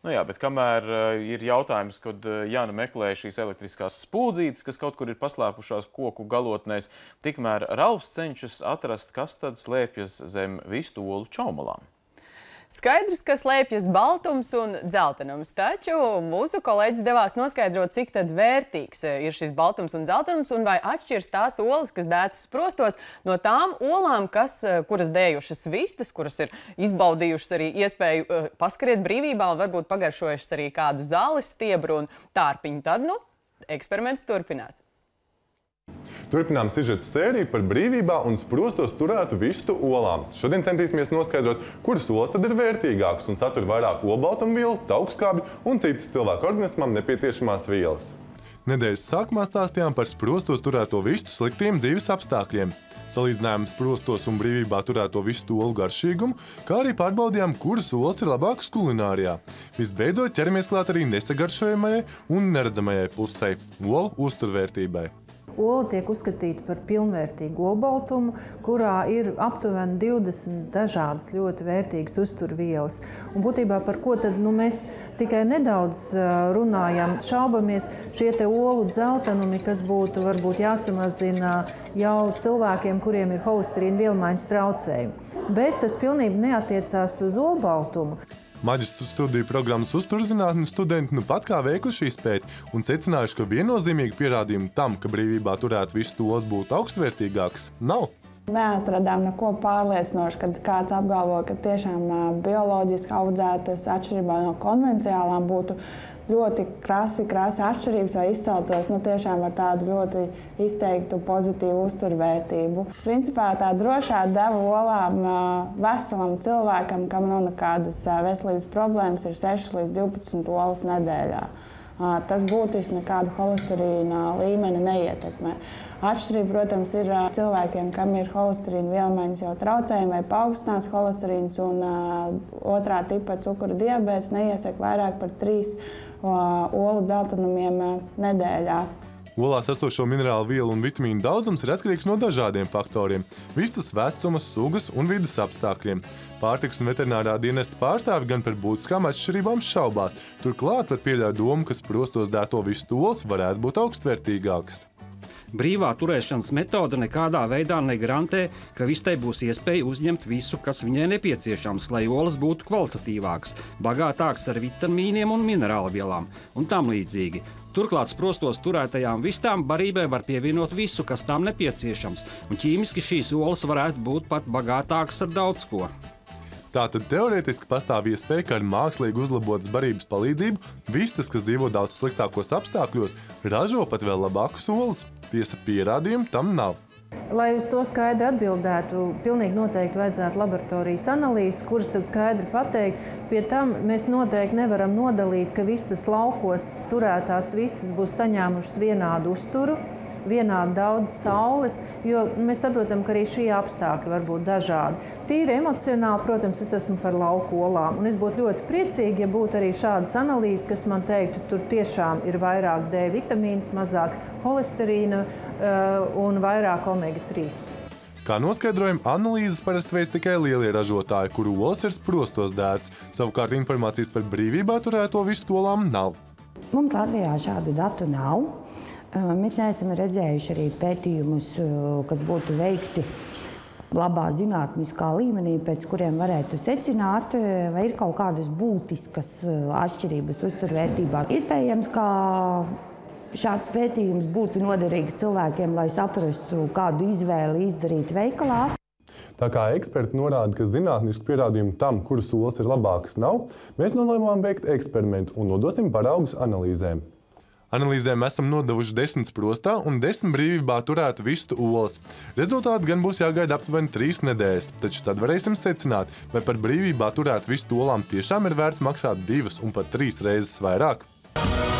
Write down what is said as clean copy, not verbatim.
Nu jā, bet kamēr ir jautājums, kad Jāna meklē šīs elektriskās spūdzītes, kas kaut kur ir paslēpušās koku galotnēs, tikmēr Ralfs cenšas atrast, kas tad slēpjas zem vistu olu čaumalām. Skaidrs, ka slēpjas baltums un dzeltenums, taču mūsu kolēģis devās noskaidrot, cik tad vērtīgs ir šis baltums un dzeltenums un vai atšķirs tās olas, kas dētas sprostos, no tām olām, kuras dējušas vistas, kuras ir izbaudījušas arī iespēju paskriet brīvībā un varbūt pagaršojušas arī kādu zāles stiebru un tārpiņu. Tad, eksperiments turpinās. Turpinām sižeta sēriju par brīvībā un sprostos turētu vistu olām. Šodien centīsimies noskaidrot, kuras olas tad ir vērtīgākas un satur vairāk olbaltumvielu, taukskābju un citas cilvēku organismam nepieciešamās vielas. Nedēļas sākumā stāstījām par sprostos turēto vistu sliktiem dzīves apstākļiem. Salīdzinājām sprostos un brīvībā turēto vistu olu garšīgumu, kā arī pārbaudījām, kuras olas ir labākas kulinārijā. Visbeidzot, ķeramies klāt arī nesagaršojamajai un neredzamajai pusei – olu uzturvērtībai. Ola tiek uzskatīta par pilnvērtīgu olbaltumu, kurā ir aptuveni 20 dažādas ļoti vērtīgas uzturvielas. Un būtībā par ko tad mēs tikai nedaudz runājam, šaubamies šie te olu dzeltenumi, kas būtu varbūt jāsamazina jau cilvēkiem, kuriem ir holesterīna vielmaiņas traucējumi. Bet tas pilnībā neatiecās uz olbaltumu. Maģistra studiju programmas uzturzinātņu studenti pat kā veikuši izpēti un secinājuši, ka viennozīmīgi pierādījumi tam, ka brīvībā turēts vistu olas būtu augstvērtīgāks, nav. Neatradām neko pārliecinošu, kad kāds apgalvo, ka tiešām bioloģiski audzētas atšķirībā no konvenciālām būtu ļoti krasi atšķirības vai izceltos tiešām ar tādu ļoti izteiktu pozitīvu uzturvērtību. Principā tā drošā deva olām veselam cilvēkam, kam nav nekādas veselības problēmas, ir 6 līdz 12 olas nedēļā. Tas būtiski nekādu holesterīna līmeni neietekmē. Atšķirība, protams, ir cilvēkiem, kam ir holesterīna vielmaiņas jau traucējumi vai paaugstinās holesterīns un otrā tipa cukura diabēts neiesaka vairāk par 3 olu dzeltenumiem nedēļā. Olās esošo minerālu vielu un vitamīnu daudzums ir atkarīgs no dažādiem faktoriem – vistas vecuma, sugas un vides apstākļiem. Pārtikas un veterinārā dienesta pārstāvi gan par būtiskām atšķirībām šaubās. Turklāt par pieļauj domu, ka sprostos dēto vistu olas varētu būt augstvērtīgākas. Brīvā turēšanas metode nekādā veidā negarantē, ka vistai būs iespēja uzņemt visu, kas viņai nepieciešams, lai olas būtu kvalitatīvākas, bagātākas ar vitamīniem un minerālvielām un tam līdzīgi. Turklāt sprostos turētajām vistām barībai var pievienot visu, kas tām nepieciešams, un ķīmiski šīs olas varētu būt pat bagātākas ar daudz ko. Tātad teorētiski pastāv iespēja, ka ar mākslīgi uzlabotas barības palīdzību vistas, kas dzīvo daudz sliktākos apstākļos, ražo pat vēl labākus olas. Tiesa, pierādījumu tam nav. Lai uz to skaidri atbildētu, pilnīgi noteikti vajadzētu laboratorijas analīzes, kuras tad skaidri pateikt. Pie tam mēs noteikti nevaram nodalīt, ka visas laukos turētās vistas būs saņēmušas vienādu uzturu, vienādi daudz saules, jo mēs saprotam, ka arī šie apstākļi var būt dažādi. Tīri emocionāli, protams, es esmu par lauku olām, un es būtu ļoti priecīgi, ja būtu arī šādas analīzes, kas man teiktu, tur tiešām ir vairāk D vitamīns, mazāk holesterīna un vairāk omega-3. Kā noskaidrojam, analīzes parasti veids tikai lielie ražotāji, kuru olas ir sprostos dētas. Savukārt informācijas par brīvībā turēto vistu olām nav. Mums Latvijā šādu datu nav. Mēs neesam redzējuši arī pētījumus, kas būtu veikti labā zinātniskā līmenī, pēc kuriem varētu secināt, vai ir kaut kādas būtiskas atšķirības uzturvērtībā. Iespējams, ka šāds pētījums būtu noderīgs cilvēkiem, lai saprastu, kādu izvēli izdarīt veikalā. Tā kā eksperti norāda, ka zinātnisku pierādījumu tam, kuras olas ir labākas, nav, mēs nolēmām veikt eksperimentu un nodosim paraugus analīzēm. Analīzēm esam nodevuši 10 sprostā un 10 brīvībā turētu vistu olas. Rezultāti gan būs jāgaida aptuveni 3 nedēļas, taču tad varēsim secināt, vai par brīvībā turētu vistu olām tiešām ir vērts maksāt 2 un pat 3 reizes vairāk.